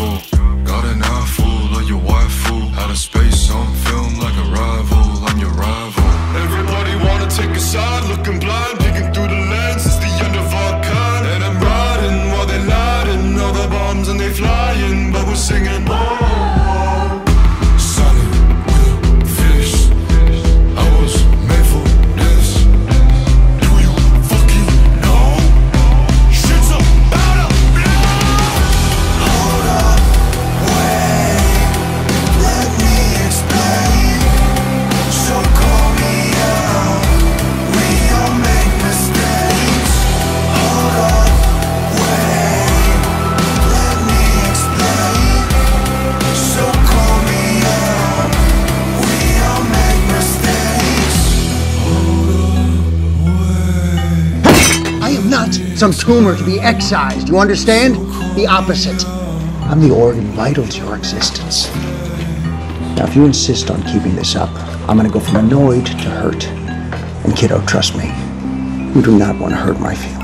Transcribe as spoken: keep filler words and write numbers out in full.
for? Got an eyeful of your waifu. Out of space on film like a rival. I'm your rival. Everybody wanna take a side, looking blind, picking through the lens. It's the end of our kind. And I'm riding while they're lighting all the bombs and they flying, but we're singing. Some tumor to be excised, you understand? The opposite. I'm the organ vital to your existence. Now, if you insist on keeping this up, I'm gonna go from annoyed to hurt. And kiddo, trust me, you do not want to hurt my feelings.